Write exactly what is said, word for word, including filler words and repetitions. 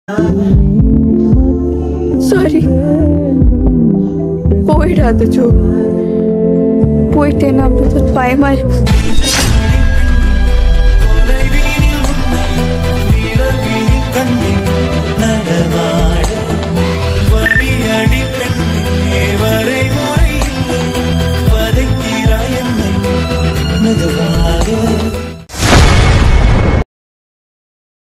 Sorry. போயிடாத Joe. போயிட்டேன்னா அப்பதான் பயமா இருக்கு. the